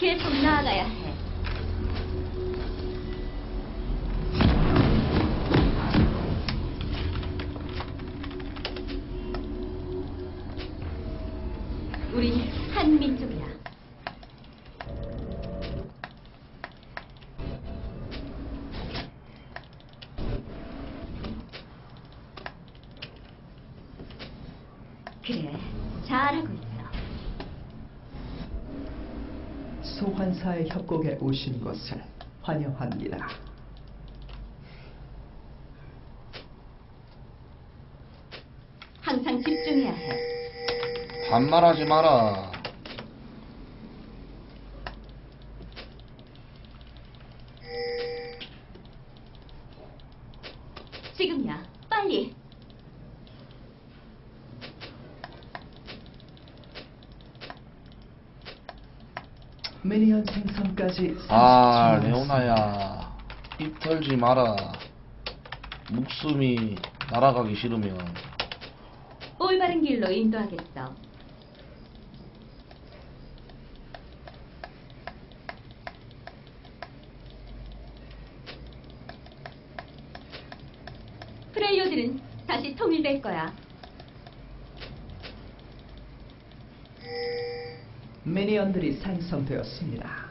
계속 나아가야 해. 우린 한 민족이야. 그래, 잘하고 있어. 소환사의 협곡에 오신 것을 환영합니다. 항상 집중해야 해. 반말하지 마라. 지금이야, 빨리. 미니언 생성까지 30초 아, 남았습니다. 레오나야. 입 털지 마라. 목숨이 날아가기 싫으면. 올바른 길로 인도하겠어. 프레이어들은 다시 통일될 거야. 미니언들이 생성되었습니다.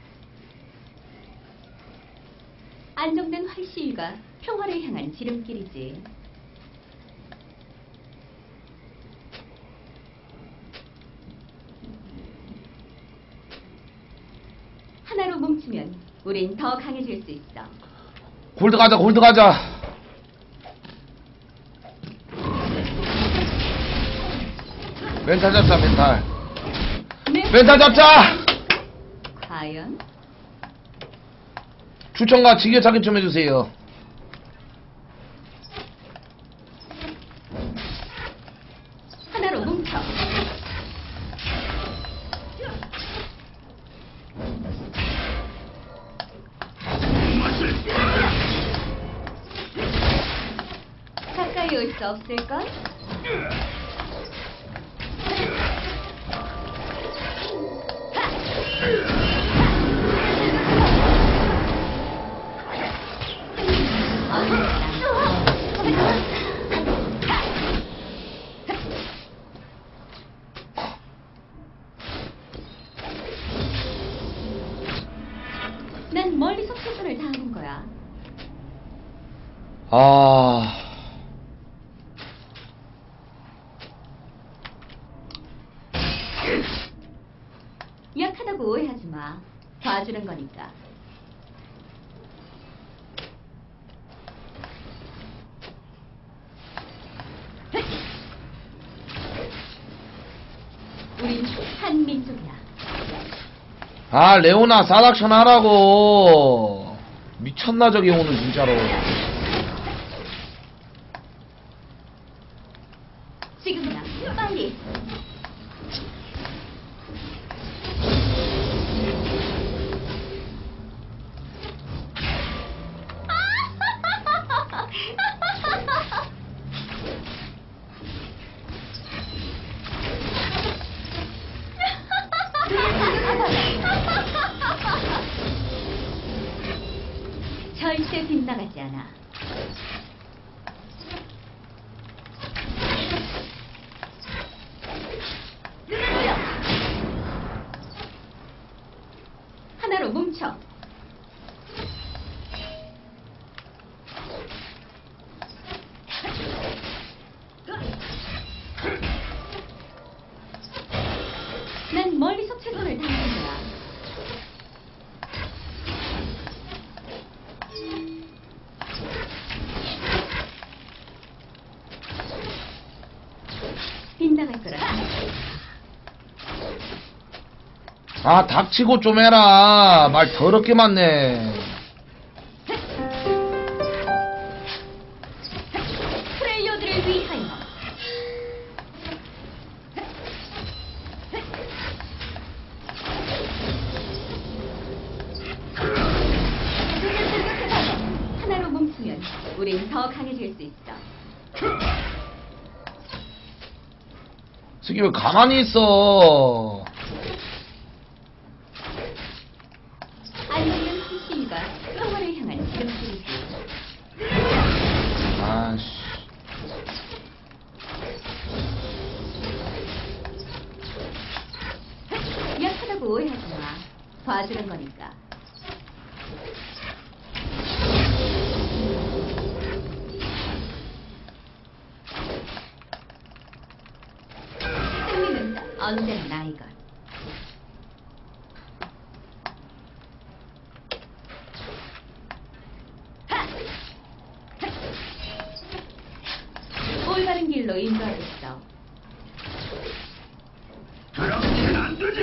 안정된 활시위가 평화를 향한 지름길이지. 하나로 뭉치면 우린 더 강해질 수 있어. 골드 가자, 골드 가자. 멘탈 잡자, 멘탈. 멘탈 잡자! 과연? 추천과 지게차기 좀 해주세요. 하나로 뭉쳐. 가까이 올 수 없을걸? 난 멀리서 최선을 다하는 거야. 아... 약하다고 오해하지 마. 봐주는 거니까. 우린 한 민족이야. 아, 레오나 사닥션 하라고. 미쳤나 저기 오늘 진짜로. 지금이야, 빨리. 절대 빗나가지 않아. 하나로 뭉쳐. 난 멀리서 최선을 다하는 거야. 빗나갈 거라. 아, 닥치고 좀 해라. 말 더럽게 많네. 프레이어들을 위하여. 하나로 뭉치면 우린 더 강해질 수 있어. 새끼 왜 가만히 있어. 오해하지 마. 봐주는 거니까. 승리는 언제나 나이건. 올바른 길로 인도하겠어. 그렇게는 안 되지.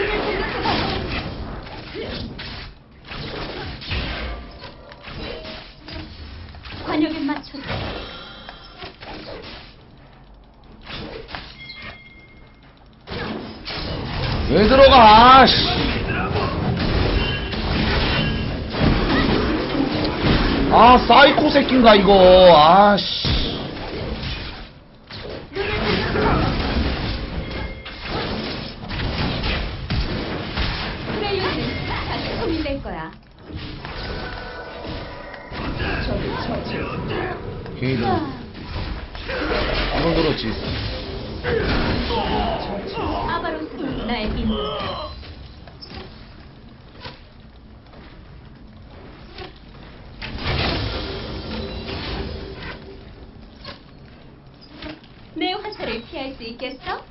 관역에 맞춰서. 왜 들어가? 씨. 아 사이코 새끼인가 이거. 아씨. 프렐리오는 다시 소민될 거야. 게이드. 이건 그렇지. 아바로스가 나의 인도. 내 화살을 피할 수 있겠어?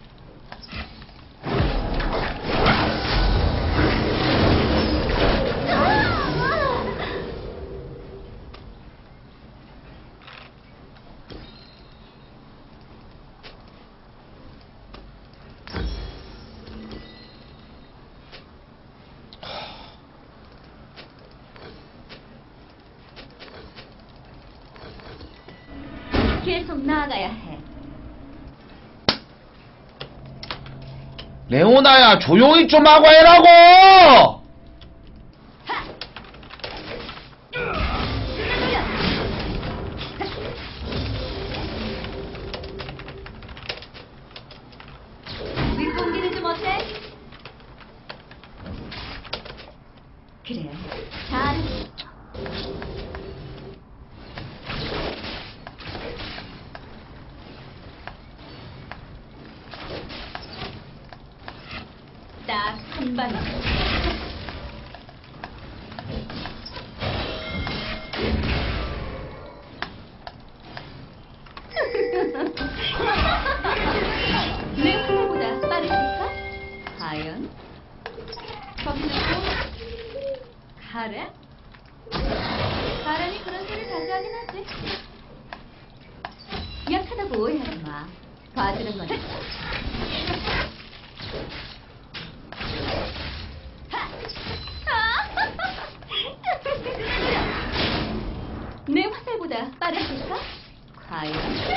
계속 나아가야 해. 레오나야 조용히 좀 하고 해라고. 윗공기는 좀 어때? 그래, 잘했어. 딱 한 방. 내 화살보다 빠르실까? 과연? 거기는 또 가래? 사람이 그런 소리 자주 하긴 하지. 약하다고 오해하지 마. 봐주는 거니까. 내 화살보다 빠르실까? 과연?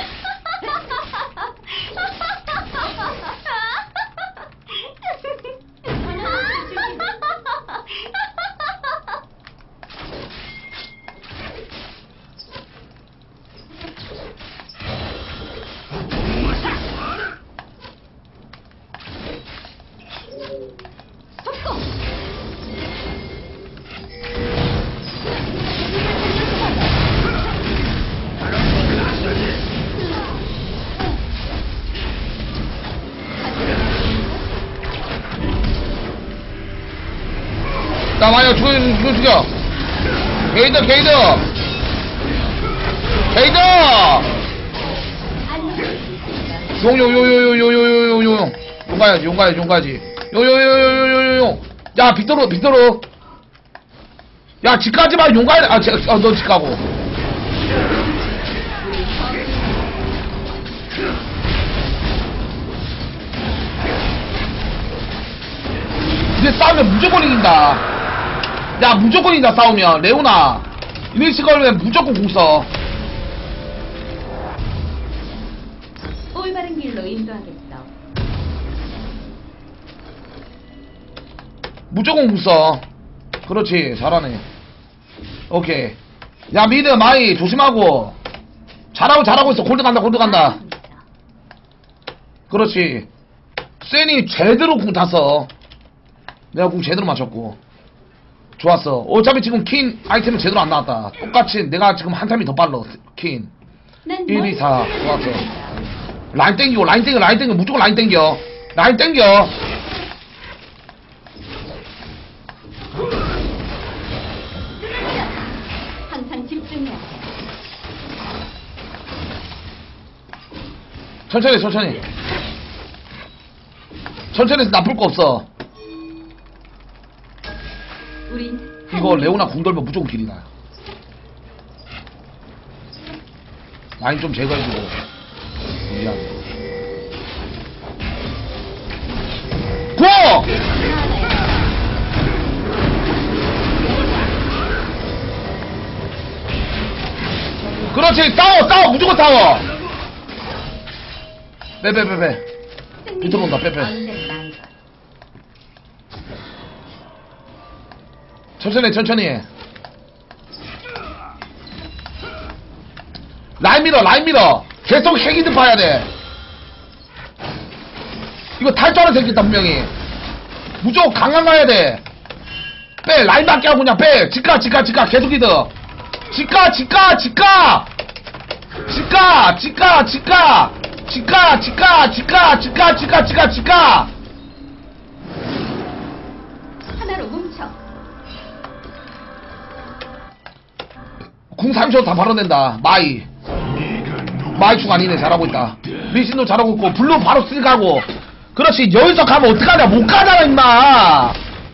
나 마야 죽여 게이드 용 가야지 용 야 빅토르 야 집 가지 마 용 가야 너 집 가고 이제 싸우면 무조건 이긴다. 야 무조건 이긴다 싸우면. 레오나 이런 식으로 무조건 공 써. 올바른 길로 인도하겠어. 무조건 공 써. 그렇지 잘하네. 오케이. 야 미드 마이 조심하고. 잘하고 있어. 골드 간다. 그렇지. 쇤이 제대로 공 탔어. 내가 공 제대로 맞췄고. 좋았어. 어차피 지금 킨 아이템은 제대로 안 나왔다. 똑같이 내가 지금 한 타임이 더 빨라. 킨 1, 2, 4 좋았어. 라인 땡기고 라인 땡겨 무조건 라인 땡겨. 천천히 천천히 천천히 해서 나쁠 거 없어. 우린 이거 레오나 궁 돌면 무조건 길이 나요. 라인 좀 제거해주고 미안. 고! 그렇지 싸워 무조건 싸워. 빼 비트 본다 빼 천천히 해. 라인 밀어 계속 핵이드 봐야 돼. 이거 탈출하는 새끼 있다 분명히. 무조건 강강 가야 돼. 빼 라인 밖에 하고 그냥 빼. 직가 계속 이드. 직가 하나로 뭉쳐. 궁 30초 다 발언된다. 마이충 아니네. 잘하고 있다. 리신도 잘하고 있고 블루 바로 쓸 가고. 그렇지. 여기서 가면 어떡하냐. 못 가잖아 임마.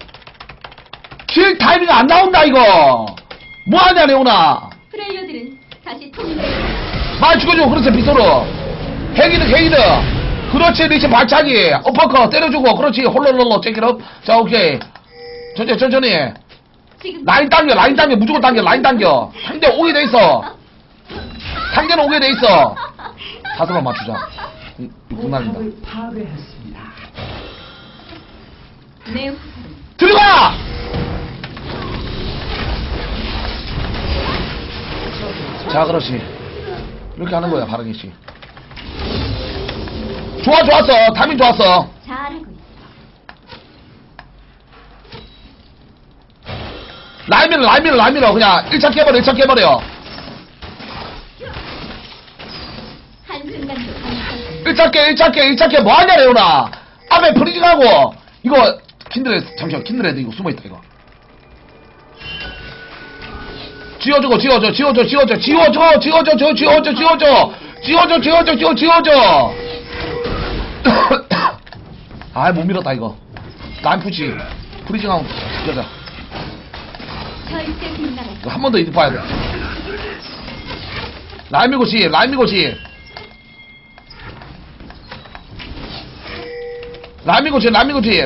킬 타이밍 안 나온다 이거. 뭐하냐 레오나. 프렐리오들은 다시 통일돼. 많이 죽여줘. 그렇지 빗소로. 헤기드 그렇지. 리신 발차기 어퍼컷 때려주고. 그렇지. 홀롤롤로 체크업. 자 오케이. 천천히 지금 라인 당겨 무조건 당겨. 라인 당겨. 상대 오게 돼있어. 상대는 오게 돼있어. 사슬만 맞추자. 궁 날린다. 포탑을 파괴했습니다. 내 화살은 들어가! 자 그렇지. 이렇게 하는 거야 바르기씨. 좋았어. 타이밍 좋았어. 잘하고 있어. 라인 밀어. 그냥 1차 깨버려. 한순간도 감싸. 1차 깨 뭐하냐 레오나. 앞에 프리징하고. 이거 킨드레드 잠시만. 킨드레드 이거 숨어있다 이거. 지워줘. 아이 못 밀었다 이거. 라인 푸시 프리징하고 지켜자. 절대 빗나갈 이거 한 번 더 이득 봐야 돼. 라인 밀고시. 라인 밀고시.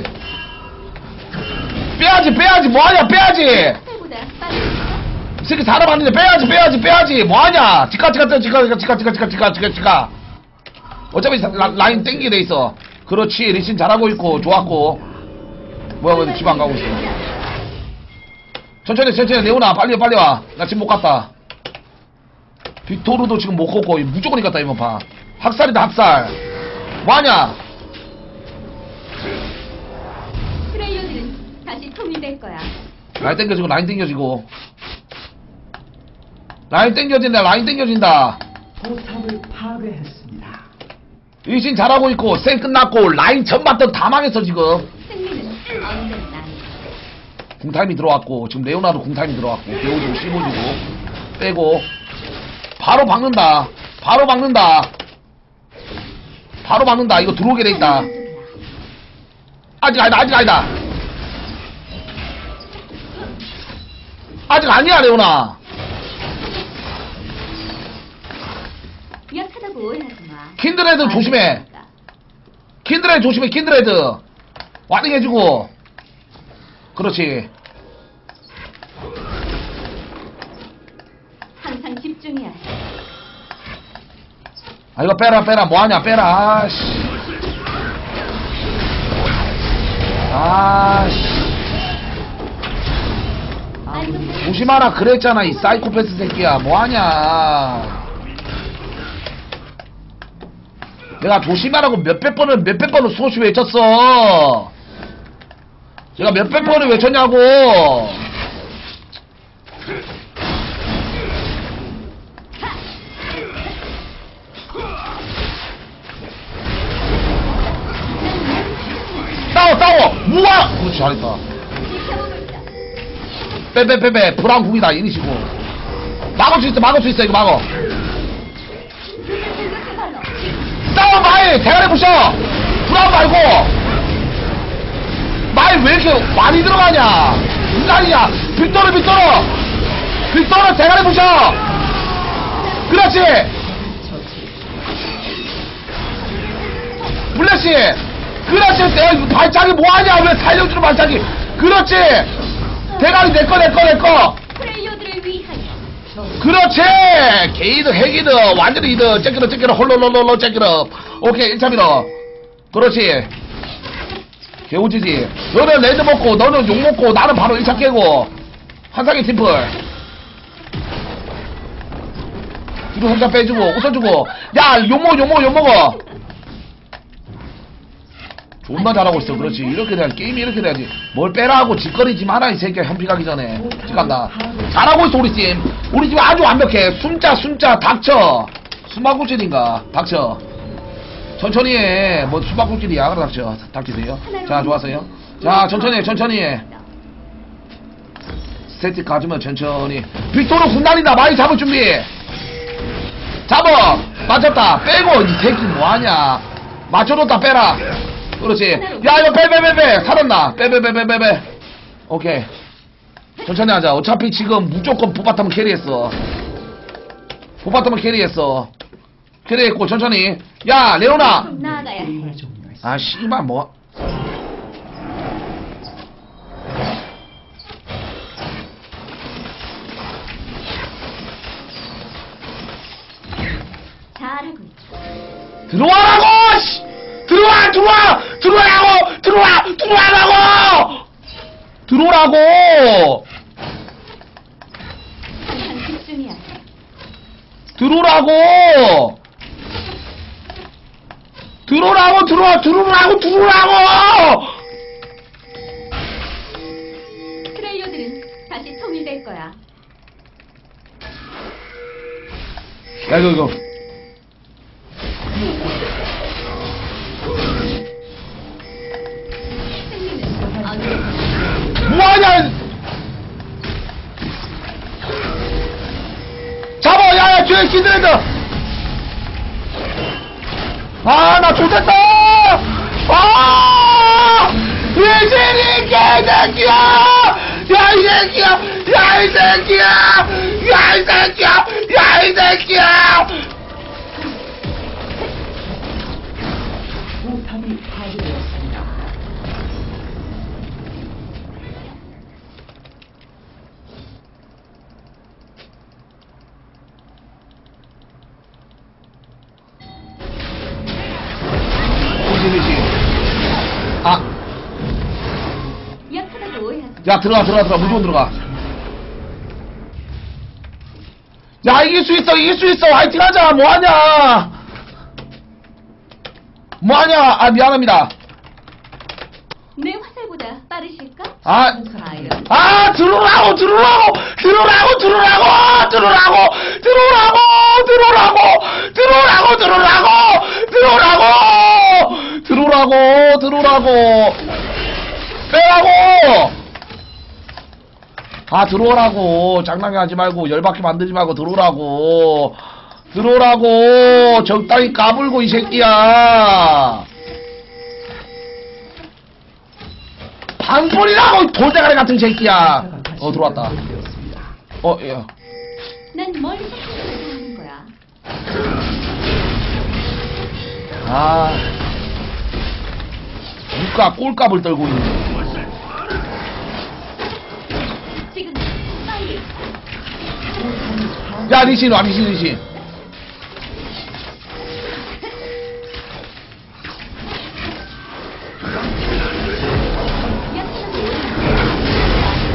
빼야지 뭐하냐. 화살보다 빠른 이 새끼 사람 아닌데 빼야지 뭐하냐. 지가 어차피 라인 땡기게 돼있어. 그렇지. 리신 잘하고 있고 좋았고. 뭐야 왜 집 안 가고 있어. 천천히 레오나 빨리 와. 나 지금 못 갔다. 빅토르도 지금 못 걷고 무조건 이겼다 이번 판. 학살이다 학살. 뭐하냐. 프렐리오들은 다시 통일될 거야. 라인 땡겨지고 라인 땡겨진다. 포탑을 파괴했습니다. 리신 잘하고 있고 쌩 끝났고 라인 전반전 다 망했어 지금. 승리는 언제나 궁타임이 들어왔고 지금 레오나도 궁타임이 들어왔고 배우주고 씹어주고 빼고 바로 박는다. 이거 들어오게 돼있다. 아직 아니다. 아직 아니야 레오나. 약하다고 오해하지 마. 킨드레드 조심해. 킨드레드 와딩해주고. 그렇지. 항상 집중해야 해. 아 이거 빼라 뭐하냐. 아씨 조심하라 그랬잖아 이 사이코패스 새끼야. 뭐하냐. 내가 조심하라고 몇백 번을 수없이 외쳤어. 제가 몇백 번을 외쳤냐고. 싸워 우와. 그렇지 잘했다. 빼 브라운 궁이다 이니시고. 막을 수 있어 이거 막어. 싸워 마이 대가리 부셔. 브라운 말고. 마이 왜 이렇게 많이 들어가냐? 인간이냐? 빅토르 대가리 부셔. 그렇지. 블래시. 그렇지. 내가 발차기 뭐하냐? 왜 살려주는 발차기? 그렇지. 대가리 내꺼. 플레이어들을 위하여. 그렇지. 게이드 핵이드 완전히 이드 째끼러 홀로로로로 째끼러. 오케이 1차 밀어. 그렇지. 개우지지. 너는 레드 먹고 너는 욕 먹고 나는 바로 1차 깨고. 환상의 팀플. 뒤로 3차 빼주고 웃어주고. 야 욕먹어. 존나 잘하고 있어. 그렇지. 이렇게 돼야지. 게임이 이렇게 돼야지. 뭘 빼라 하고 짓거리지 마라 이 새끼야. 현피 가기 전에. 찍간다. 잘하고 있어 우리 팀. 우리 팀 아주 완벽해. 순자 닥쳐. 수마구질인가 닥쳐. 천천히 해. 뭐 수마구질이야. 그래 닥치세요. 자 좋았어요. 자 천천히 해. 스태틱 가주면 천천히. 빅토르 군단이다. 많이 잡을 준비. 잡아. 맞췄다. 빼고 이 새끼 뭐하냐. 맞춰줬다 빼라. 그렇지. 야 이거 빼 살았나. 빼. 오케이. 천천히 하자. 어차피 지금 무조건 보바텀은 캐리했어. 캐리했고 천천히. 야 레오나. 나아가야 해. 게임을 종료했습니다. 아 씨발 뭐. 잘하고 있어. 들어와라고! 씨! 들어오라고! 항상 집중해야 해. 들어오라고! 플레이어들은 다시 통일될 거야. 야 이거 승리는 어느 뭐하냐! 잡아! 야야 뒤에 기드랜드! 아 나 좋겠다! 아! 이 새끼 개새끼야! 야 이 새끼야! 포탑이 파괴되었습니다. 아, 약하다고 오해하지. 야 들어가 무조건 들어가. 야 이길 수 있어 화이팅하자. 뭐하냐. 아 미안합니다. 내 화살보다 빠르실까? 아 과연 들어오라고 빼라고. 아 들어오라고. 장난하지 말고 열받게 만들지 말고 들어오라고. 적당히 까불고 이 새끼야. 방풀이라고 돌대가리 같은 새끼야. 들어왔다. 되었습니다. 야. 난 멀리서 하는 거야. 아. 누가 꼴값을 떨고 있네. 지금 빨리. 야, 리신 와, 리신. 약하다고 오해하지.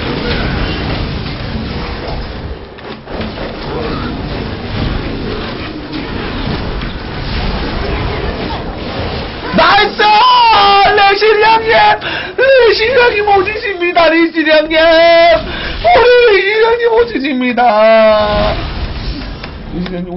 나이스! 리신 형님 오지십니다, 리신 형님! 우리 리신 형님 오지십니다! 리신 형님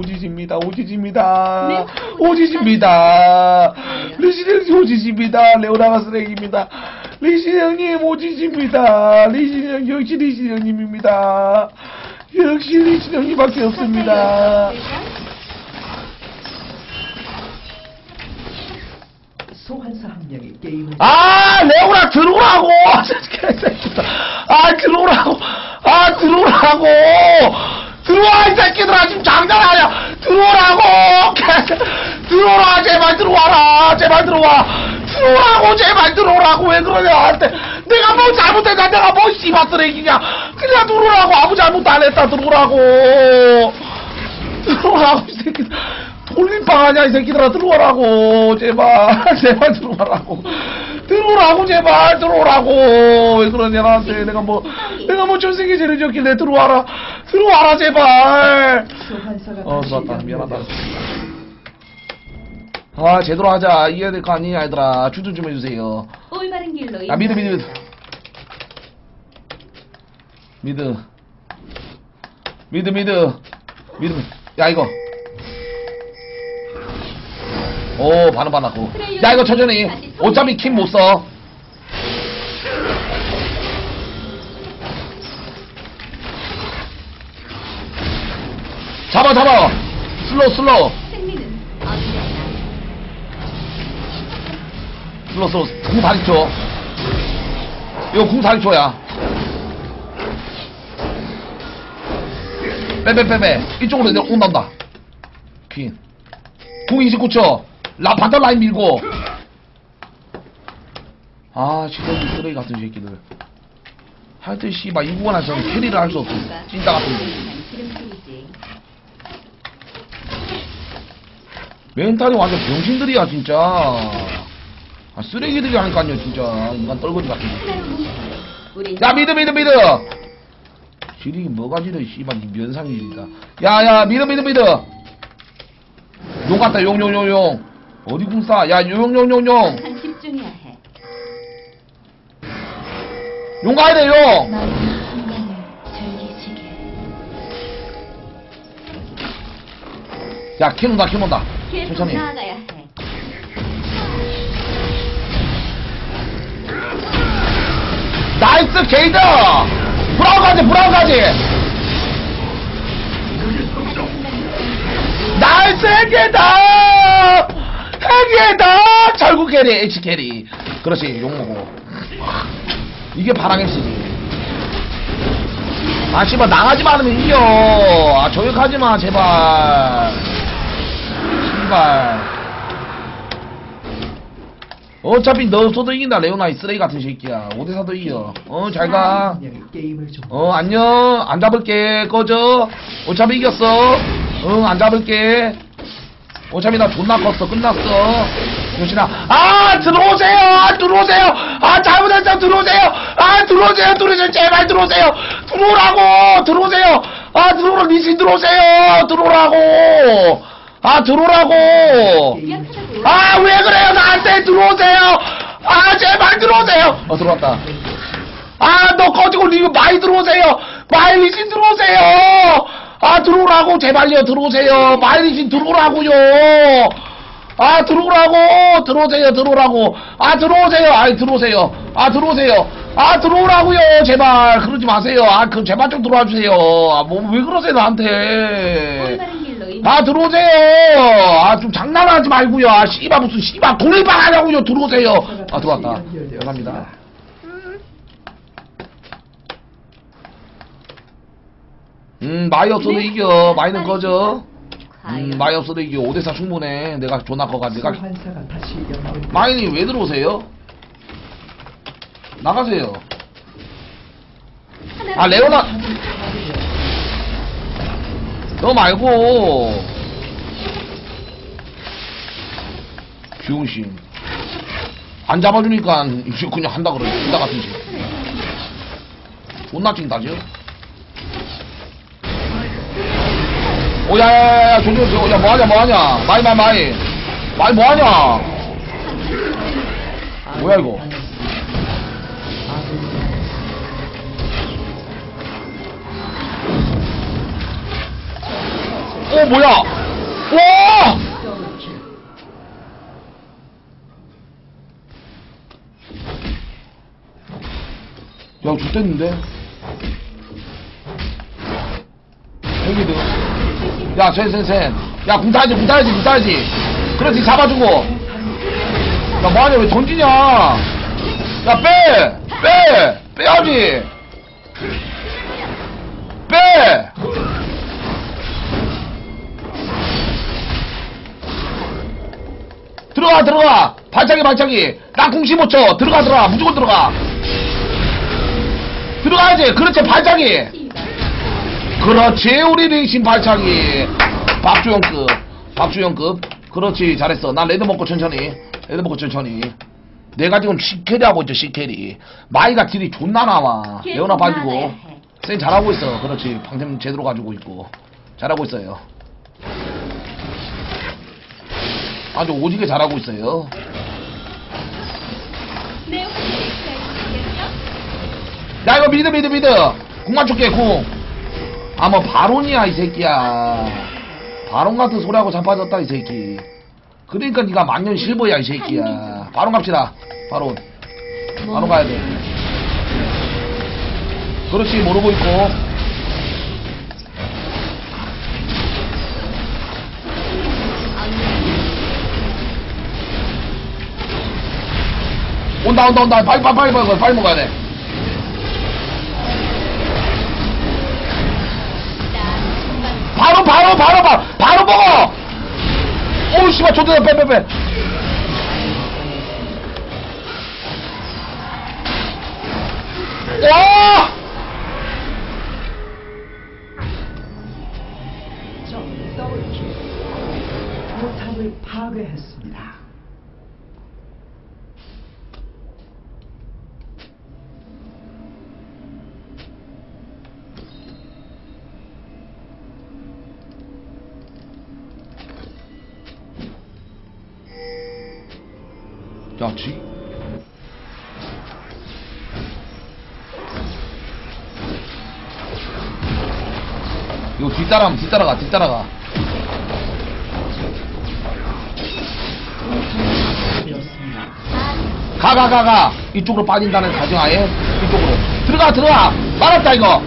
오지십니다! 리신 형님 오지십니다! 레오나가 쓰레기입니다! 리신 형님 오지십니다! 역시 리신 형님입니다! 역시 리신 형님밖에 없습니다! 소환사 한 명이 게임을 아, 레오나 들어오라고! 아, 들어오라고! 아, 들어오라고! 들어와, 이 새끼들아! 지금 장난하냐! 들어오라고! 들어오라! 제발 들어와라! 제발 들어와! 들어오라고! 제발 들어오라고! 왜 그러냐! 한테 내가 뭐 잘못했냐! 내가 뭐 씨발 쓰레기냐! 그냥 들어오라고! 아무 잘못도 안 했다! 들어오라고! 들어오라고, 이 새끼들! 돌림방 하냐, 이 새끼들아! 들어오라고! 제발! 제발 들어오라고! 들어오라고, 제발! 들어오라고! 왜 그러냐, 나한테. 내가 뭐 전생에 죄를 지었길래 들어와라! 들어와라, 제발! 소환사가 좋았다. 미안하다. 아, 제대로 하자. 이해야 될 거 아니야, 얘들아. 추천 좀 해주세요. 올바른 길로 아, 미드. 인도하겠다. 미드. 야, 이거. 오, 반응 받았고. 야, 이거 천천히. 어차피 킴 못 써. 잡아. 슬로우. 승리는 언제나 슬로우. 궁 40초. 이거 궁 40초야. 빼. 이쪽으로 내가 온단다. 퀸. 궁 29초. 바텀 라인 밀고. 아, 시대기 쓰레기 같은 새끼들. 하여튼, 씨발, 이 구간에서는 캐리를 할 수 없어. 찐따 같은 거. 기름소리지. 멘탈이 완전 병신들이야, 진짜. 아, 쓰레기들이 하니까요, 진짜. 인간 떨거지 같은 거. 하나로 뭉치면 우린 야, 미드. 지리기 뭐가 지려, 씨발, 이 면상입니다. 야, 미드. 용 같다, 용. 어디 궁 쏴? 야, 용. 항상 집중해야 해. 용 가야 돼, 용! 마음의 순간을 즐기시게. 야, 캔 온다. 계속 천천히. 나아가야 해. 나이스, 게이드! 브라운 가지! 나이스, 핵이다! 절구 캐리, H 캐리. 그렇지, 용모고. 이게 바랑 MC지. 아, 씨발, 나가지마 않으면 이겨. 아, 저격하지마, 제발. 씨발. 어차피 너 없어도 이긴다, 레오나, 이 쓰레기 같은 새끼야. 5대4도 이겨. 잘 가. 한 명이 게임을 좀 안녕. 안 잡을게. 꺼져. 어차피 이겼어. 안 잡을게. 어차피 나 존나 컸어. 끝났어. 조신아. 아, 들어오세요. 아, 잘못했어. 들어오세요. 제발 들어오세요. 들어오세요. 아, 리신 들어오세요. 들어오라고. 약하다고. 아, 왜 그래요? 나한테 들어오세요. 아, 제발 들어오세요. 들어왔다. 아, 너 꺼지고 리그 많이 들어오세요. 마일리신 들어오세요. 아, 들어오라고. 제발요. 들어오세요. 마일리신 들어오라고요. 아, 들어오라고. 아, 들어오라고요. 제발. 그러지 마세요. 아, 제발 좀 들어와 주세요. 아, 왜 그러세요, 나한테. 올바른 길로 아, 들어오세요. 아, 좀 장난하지 말고요. 아, 씨발, 무슨 씨발 돌림방 하냐고요. 들어오세요. 아, 들어왔다. 감사합니다. 마이 없어도 이겨. 마이는 꺼져. 마이 없어도 이겨. 5대4 충분해. 내가 존나 커가지고. 소환사가 다시 연결 마이니 왜 들어오세요? 나가세요. 아, 레오나. 너 말고. 비용신. 안 잡아주니까 이제 그냥 한다 그러지. 한다 같은 식. 존나 찡다죠? 야야야야, 조심. 야, 뭐하냐. 마이 뭐하냐. 뭐야 이거. 뭐야. 와. 야, 좋댔는데? 여기도. 야, 센. 야, 궁 타야지. 그렇지, 잡아주고. 야 뭐하냐 왜 던지냐 야 빼야지 빼 들어가 발차기 땅콩 15초 들어가 무조건 들어가야지 그렇지 발차기 그렇지 우리 링신 발차기 박주영급 그렇지 잘했어 난 레드 먹고 천천히 내가 지금 C캐리 하고 있죠 C캐리 마이가 딜이 존나 나와 레오나 빠지고 센 잘하고 있어 그렇지 방템 제대로 가지고 있고 잘하고 있어요 아주 오지게 잘하고 있어요 내 화살을 쏴주시겠어? 야 이거 미드 궁만 줄게 궁 아 뭐 바론이야 이 새끼야 바론 같은 소리하고 자빠졌다 이 새끼 그러니까 니가 만년 실버야 이 새끼야 바론 갑시다 바론 가야돼 그렇지 모르고 있고 온다 빨리 먹어야 돼 바로 먹어 오우 씨발 좋다 빼 와! 적 더블킬. 포탑을 파괴했습니다. 야, 지. 이거 뒤따라가. 되었습니다. 가. 이쪽으로 빠진다는 가정하에 이쪽으로. 들어가. 말았다, 이거.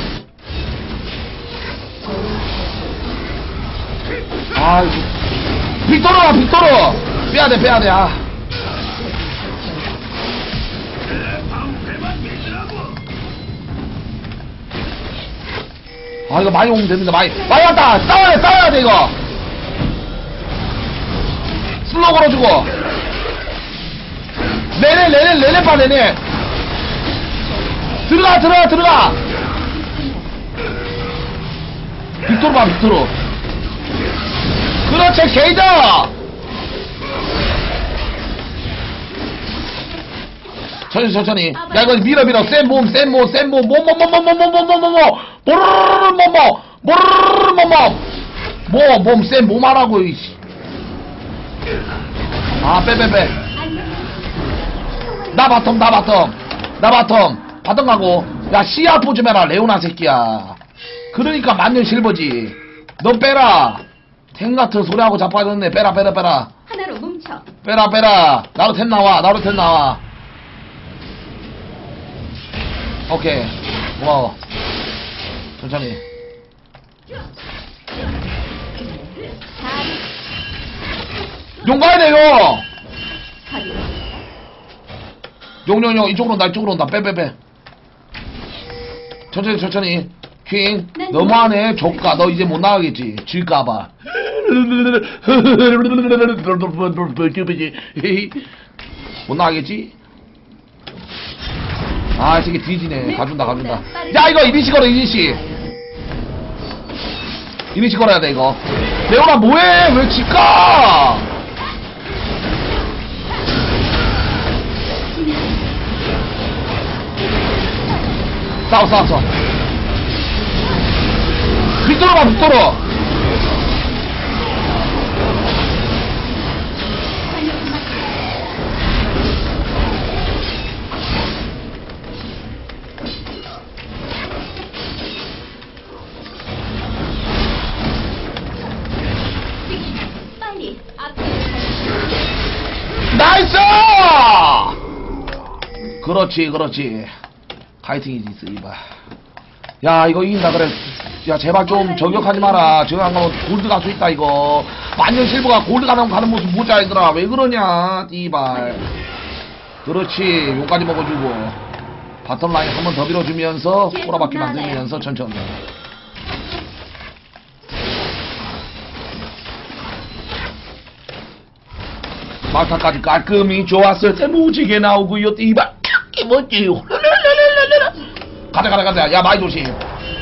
아, 이거. 빅토르. 빼야돼, 아. 아, 이거 많이 오면 됩니다, 많이 왔다! 싸워야 돼, 이거! 슬로우 걸어주고! 내내 빠, 내내! 들어가! 빅토르 봐, 빅토르! 그렇지, 게이저! 천천히. 야, 이거 밀어. 센 몸. 센 몸 하라고, 이씨. 아, 빼. 나 바텀. 바텀 가고. 야, 시야포 좀 해라, 레오나 새끼야. 그러니까 만년 실버지. 너 빼라. 탱 같은 소리하고 자빠졌네. 빼라. 하나로 뭉쳐. 빼라. 나로 템 나와. 오케이. 고마워. 천천히. 용 가야 돼, 용! 용. 이쪽으로 온다. 빼. 천천히. 퀸. 너무하네. 조카. 너 이제 못 나가겠지. 질까봐. 못 나가겠지? 아, 이 새끼 뒤지네. 가준다. 야, 이거 이니시 걸어. 이니시 걸어야 돼, 이거. 레오나 뭐해? 왜 집가? 싸워. 빅토르. 빨리 앞으로 나이스! 그렇지. 파이팅이지, 쓰이바. 야, 이거 이긴다, 그래. 야, 제발 좀 저격하지 마라. 저격 안 가면 골드 갈 수 있다, 이거. 반년 실버가 골드 가는 모습 보자 얘들아. 왜 그러냐 띠발. 그렇지. 용까지 먹어주고 바텀 라인 한 번 더 밀어주면서 꼬라박기 만들면서 천천히. 마타까지 깔끔히 좋았을 때 무지개 나오고요 띠발. 멋지요. 가자. 야 많이 조심.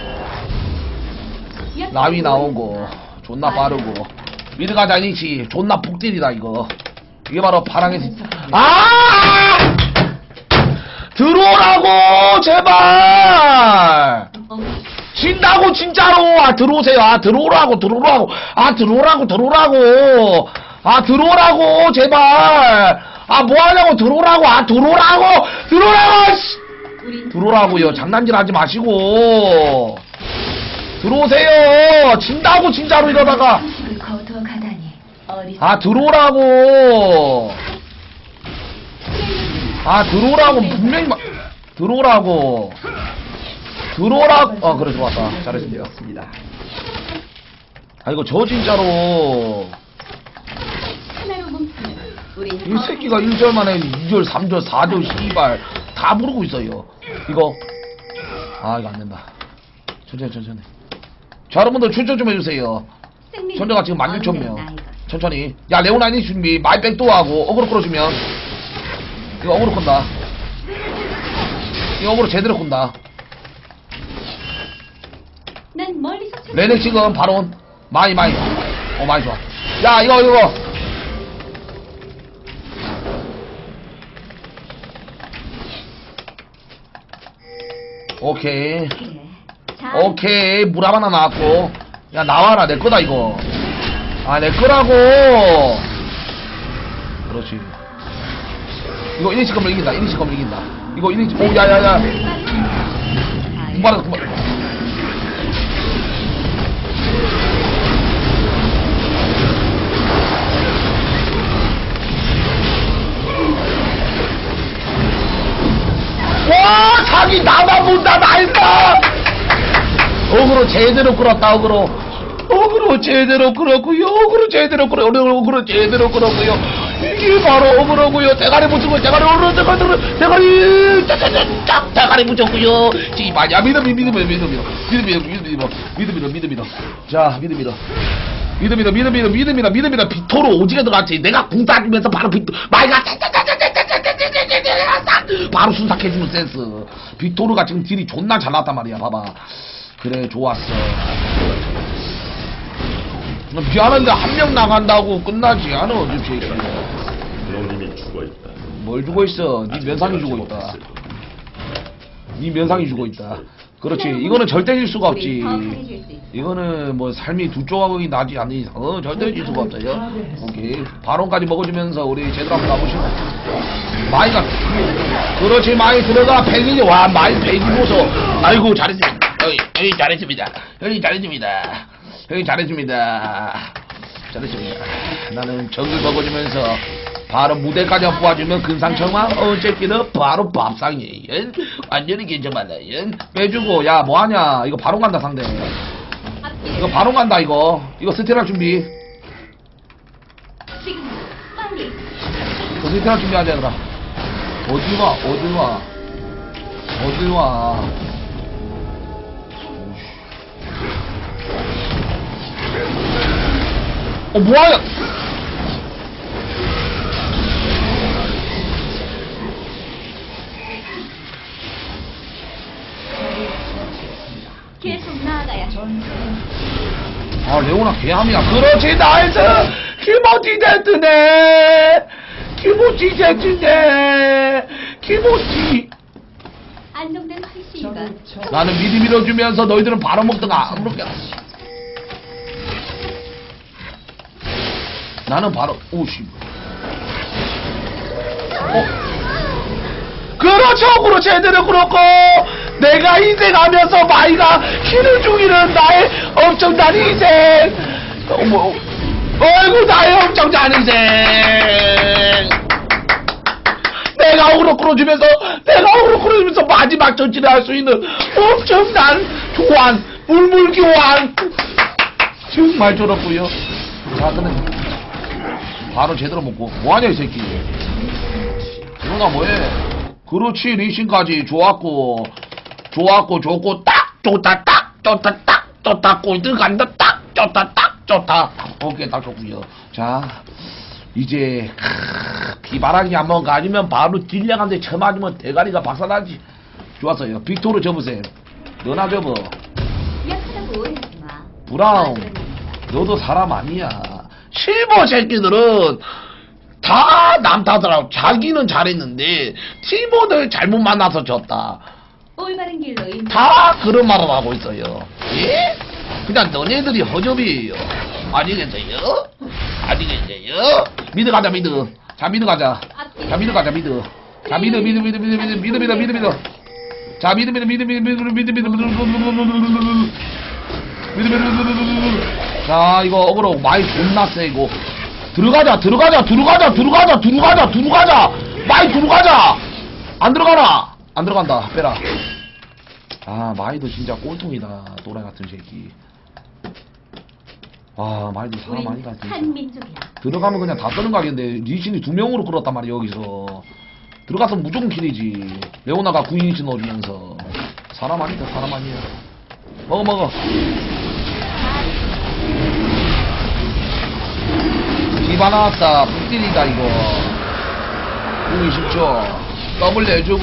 라위 나오고 존나 빠르고 미드 가자 이니치 존나 폭딜이다 이거. 이게 바로 파랑의 들어오라고 제발. 진다고 진짜로. 들어오세요. 들어오라고 제발. 뭐하냐고. 들어오라고 씨. 들어오라고요. 장난질 하지 마시고 들어오세요. 진다고 진짜로 이러다가. 들어오라고. 들어오라고 분명히 들어오라고. 그래 좋았다. 잘했습니다. 이거 저 진짜로 이 새끼가 1절 만에 2절 3절 4절 씨발 다 부르고 있어요. 이거 이거 안된다. 천천히 자 여러분들 출전 좀 해주세요. 전자가 지금 16,000명. 천천히. 야 레오나니 준비. 마이백도 하고 어그로 끌어주면 이거 어그로 끈다. 이거 어그로 제대로 끈다. 레넥 지금 바론 많이 많이 좋아. 야 이거 오케이 물 하나 나왔고. 야 나와라. 내 거다 이거. 내 거라고. 그렇지. 이거 이니시 건물 이긴다. 이거 이니시. 야야야. 그만. 와 자기 나만 본다. 나이스. 어그로 제대로 끌었다. 어그로 제대로 끌었고요. 이게 바로 어그로고요. 대가리 붙이고 대가리 붙였고요. 씨발야 믿어. 자 믿어. 빅토르 오지게 들어갔지. 내가 궁 따주면서 바로 마이가 바로 순삭해주는 센스. 빅토르가 지금 딜이 존나 잘 나왔단 말이야. 봐봐. 그래 좋았어. 미안한데 한 명 나간다고 끝나지 않아. 어차피 놈님이 죽어있다. 뭘 죽어있어. 네 면상이 죽어있다. 그렇지. 이거는 절대 질 수가 없지. 이거는 뭐 삶이 두 조각이 나지 않는 이상 절대 질 수가 없어요. 오케이. 바론까지 먹어주면서 우리 제대로 한번 가보시고. 마이가 그렇지. 마이 들어가. 백이지. 와 마이 백이 보소. 아이고 잘했습니다. 형이 잘했습니다. 나는 정글 먹어주면서 바로 무대까지 뽑아주면 근상청만 새끼는 바로 밥상이에요. 완전히 괜찮아요. 빼주고. 야 뭐하냐. 이거 바로 간다 상대. 이거 바로 간다. 이거 스테라 준비. 스테라 준비하자 얘들아. 어딜 와. 뭐하냐. 계속 나아가야. 레오나 개함이야. 그렇지. 나이스. 키모치 안정된 활시위가. 나는 미리 밀어주면서 너희들은 바로 먹든가 안 먹게. 나는 바로 오씨. 그렇죠. 제대로 그렇고 내가 희생하면서 마이가 키를 죽이는 나의 엄청난 희생. 어이구 나의 엄청난 희생. 내가 어그로 끌어주면서 마지막 전진을 할 수 있는 엄청난 교환, 물물교환. 정말 좋았고요. 자, 근데 바로 제대로 먹고 뭐하냐 이 새끼. 누나 뭐해? 그렇지. 리신까지 좋았고 좋고 딱 좋다 딱 좋다 딱 좋다 골드 간다 딱 좋다 딱 좋다. 오케이 딱 좋구요. 자 이제 비바람이 한번 가지면 바로 딜량한테 쳐맞으면 대가리가 박살나지. 좋았어요. 빅토르 접으세요. 너나 접어. 약하다고 오해하지 마. 브라운 너도 사람 아니야. 실버 새끼들은 다 남타더라고. 자기는 잘했는데 팀원을 잘못 만나서 졌다. 올바른 길로 임. 다 그런 말을 하고 있어요. 예? 그냥 너네들이 허접이에요. 아니겠어요? 아니겠어요? 미드 가자 미드. 자 미드 가자. 자 미드 가자 미드. 자 미드. 자 미드. 자 이거 어그로 많이 존나 세 이거. 들어가자. 많이 들어가자. 안 들어가나? 안 들어간다. 빼라. 아 마이도 진짜 꼴통이다. 또라이 같은 새끼. 아 마이도 사람 우린 아니다 진짜. 한 민족이야. 들어가면 그냥 다 뜨는 가겠는데 리신이 2명으로 끌었단 말이야 여기서. 들어가서 무조건 킬이지. 레오나가 9이니치 넣어주면서. 사람 아니다 사람 아니야. 먹어. 디바 나왔다. 북딜이다 이거. 공이 쉽죠. 더블 내주고.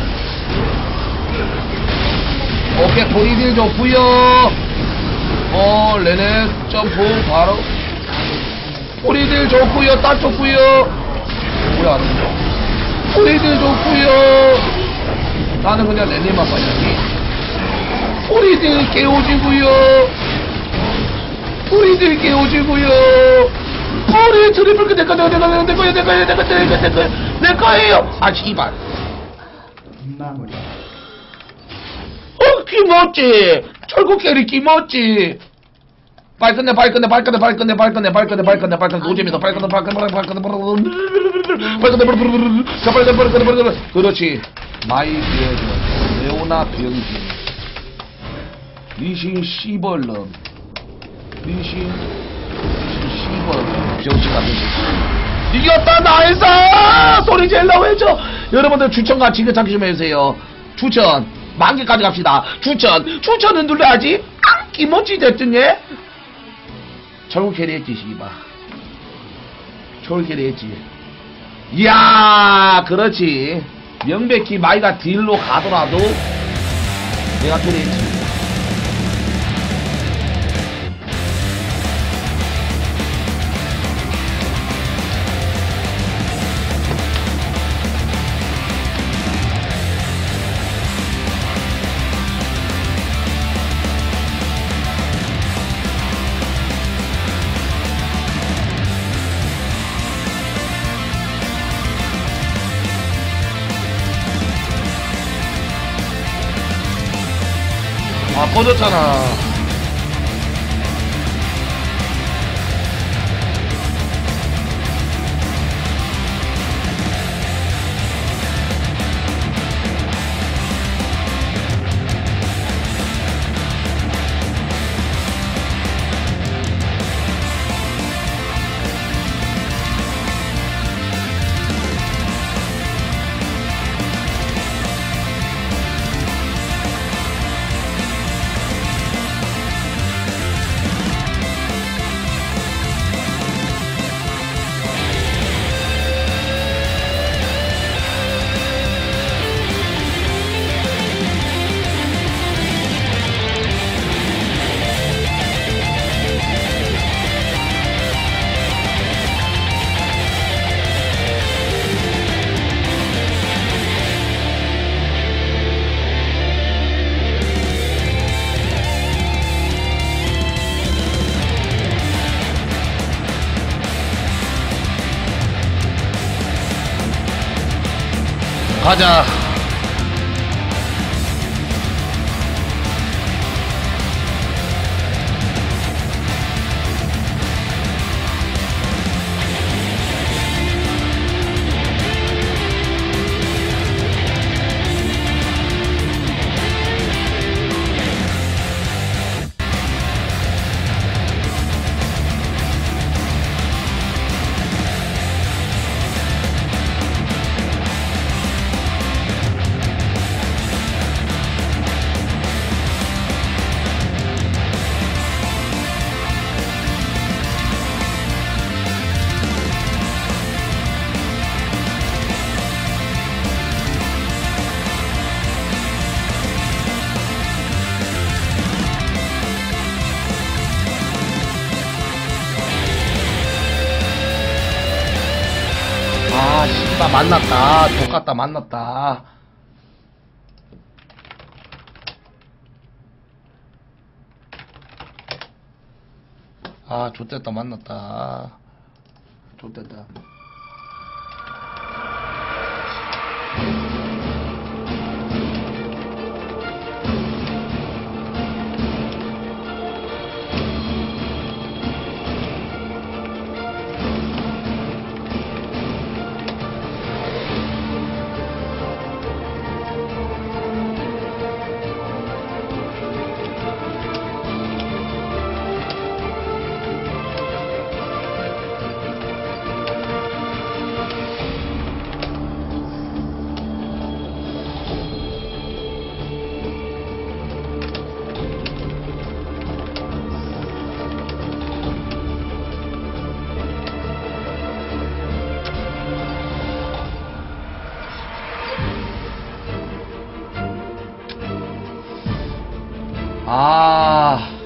오케이 토리딜 좋구요. 레네 점프 바로. 토리딜 좋구요. 딱 좋구요. 뭐야 토리딜 좋구요. 나는 그냥 레네만 봐야지. 토리딜 깨워지구요. 토리딜 깨워지구요. 우리 트리플 내 거예요. 아 씨발. 마무리. 김었지. 철구 캐리 김었지. 빨리 끝내. 노잼이다. 빨리 끝내. 그렇지. 마이 비어줘. 레오나 병신. 리신 씨벌름. 리신 씨벌 병신 같은 새끼. 이겼다 나이스. 소리 질러 외쳐. 여러분들 추천과 지그찾기 좀 해주세요. 추천 만개까지 갑시다. 추천은 눌러야지. 김어치 됐더니 철구 캐리 했지 씨발. 철구 캐리 했지. 이야 그렇지. 명백히 마이가 딜로 가더라도 내가 캐리 했지. 아 꺼졌잖아. 가자. 만났다. 똑같다 만났다. 아 좋댔다 만났다. 좋댔다. 아